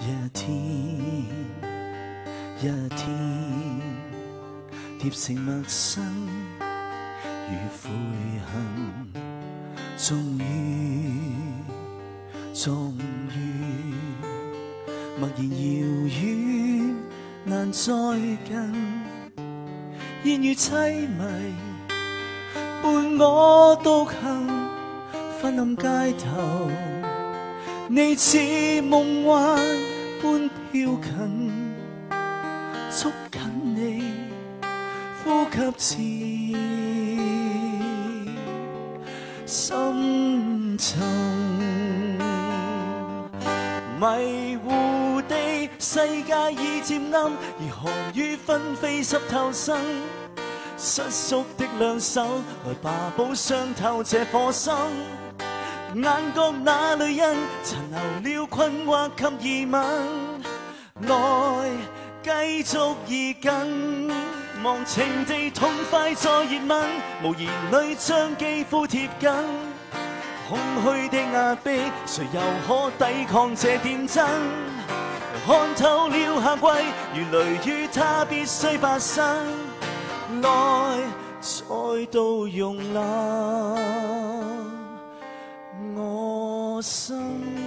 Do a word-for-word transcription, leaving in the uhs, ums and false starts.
一天一天，疊成陌生與悔恨，終於終於，默然遙遠難再近，煙雨凄迷伴我獨行，昏暗街頭，你似夢幻般飄近，捉緊你呼吸似深沉，迷糊地世界已漸暗，而寒雨紛飛濕透身，失縮的兩手來把補傷透這顆心，眼角那淚印殘留了困惑及疑問，來繼續移近，忘情地痛快再熱吻，無言裏將肌膚貼緊，空虛的壓迫，誰又可抵抗這點真？看透了夏季，如雷雨它必須發生，來再度容納我心。